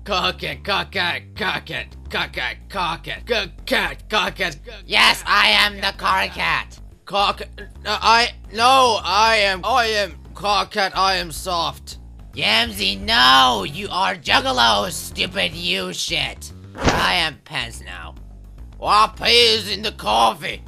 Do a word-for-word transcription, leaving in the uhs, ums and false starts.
KARKAT, KARKAT, KARKAT, KARKAT, KARKAT, KARKAT, KARKAT. Yes, I am the KARKAT. KARKAT. Uh, I no, I am. I am KARKAT. I am soft. Gamzee, no, you are Juggalo, stupid you shit. I am pants now. What is in the coffee?